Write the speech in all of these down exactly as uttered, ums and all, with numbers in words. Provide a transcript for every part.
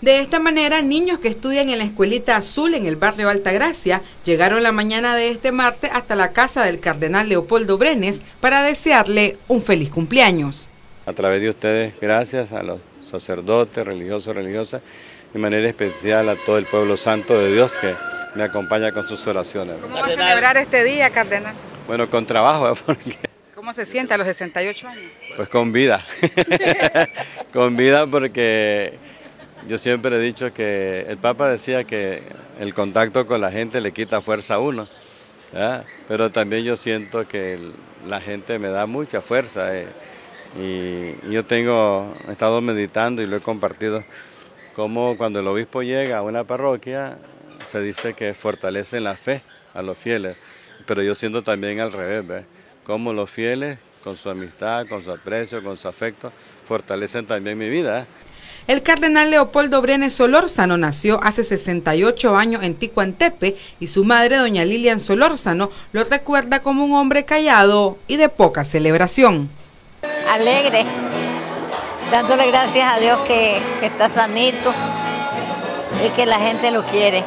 De esta manera, niños que estudian en la Escuelita Azul en el barrio Altagracia llegaron la mañana de este martes hasta la casa del cardenal Leopoldo Brenes para desearle un feliz cumpleaños. A través de ustedes, gracias a los sacerdotes, religiosos, religiosas, de manera especial a todo el pueblo santo de Dios que me acompaña con sus oraciones. ¿Cómo va a celebrar este día, cardenal? Bueno, con trabajo, porque... ¿Cómo se siente a los sesenta y ocho años? Pues con vida, con vida porque yo siempre he dicho que el Papa decía que el contacto con la gente le quita fuerza a uno, ¿verdad? Pero también yo siento que el, la gente me da mucha fuerza eh, y, y yo tengo, he estado meditando y lo he compartido, como cuando el obispo llega a una parroquia se dice que fortalece la fe a los fieles, pero yo siento también al revés, ¿ves? Como los fieles, con su amistad, con su aprecio, con su afecto, fortalecen también mi vida. ¿eh? El cardenal Leopoldo Brenes Solórzano nació hace sesenta y ocho años en Ticuantepe y su madre, doña Lilian Solórzano, lo recuerda como un hombre callado y de poca celebración. Alegre, dándole gracias a Dios que, que está sanito y que la gente lo quiere.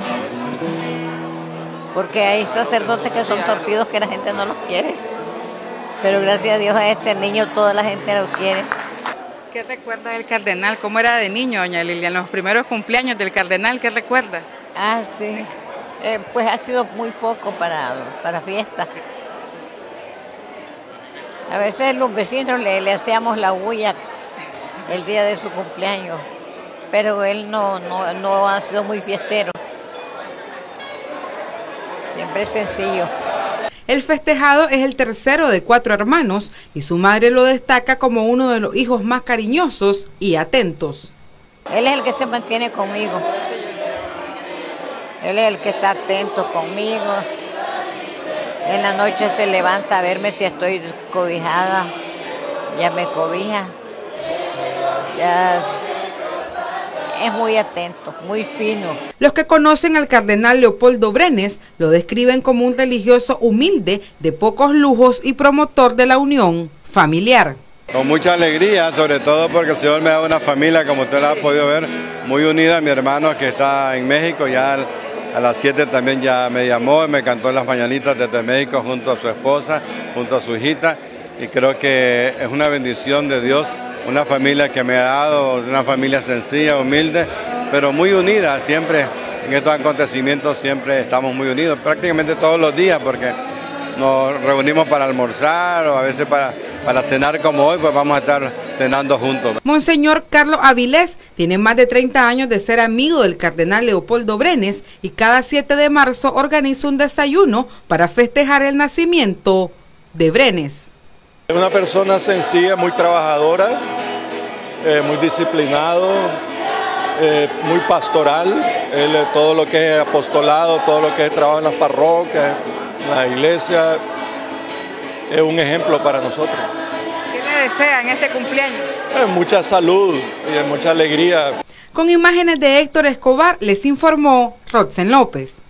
Porque hay sacerdotes que son torcidos que la gente no los quiere. Pero gracias a Dios a este niño toda la gente lo quiere. ¿Qué recuerda del cardenal? ¿Cómo era de niño, doña Lilian? Los primeros cumpleaños del cardenal, ¿qué recuerda? Ah, sí. Eh, pues ha sido muy poco para, para fiestas. A veces los vecinos le, le hacíamos la bulla el día de su cumpleaños. Pero él no, no, no ha sido muy fiestero. Siempre es sencillo. El festejado es el tercero de cuatro hermanos y su madre lo destaca como uno de los hijos más cariñosos y atentos. Él es el que se mantiene conmigo. Él es el que está atento conmigo. En la noche se levanta a verme si estoy cobijada. Ya me cobija. Ya... Es muy atento, muy fino. Los que conocen al cardenal Leopoldo Brenes lo describen como un religioso humilde, de pocos lujos y promotor de la unión familiar. Con mucha alegría, sobre todo porque el Señor me da una familia, como usted la ha podido ver, muy unida. Mi hermano que está en México, ya a las siete también ya me llamó y me cantó las mañanitas desde México junto a su esposa, junto a su hijita. Y creo que es una bendición de Dios. Una familia que me ha dado, una familia sencilla, humilde, pero muy unida. Siempre en estos acontecimientos siempre estamos muy unidos, prácticamente todos los días, porque nos reunimos para almorzar o a veces para, para cenar como hoy, pues vamos a estar cenando juntos. Monseñor Carlos Avilés tiene más de treinta años de ser amigo del cardenal Leopoldo Brenes y cada siete de marzo organiza un desayuno para festejar el nacimiento de Brenes. Es una persona sencilla, muy trabajadora, eh, muy disciplinado, eh, muy pastoral. Él, eh, todo lo que es apostolado, todo lo que es trabajo en las parroquias, en la iglesia, es un ejemplo para nosotros. ¿Qué le desea en este cumpleaños? Eh, mucha salud y mucha alegría. Con imágenes de Héctor Escobar les informó Roxen López.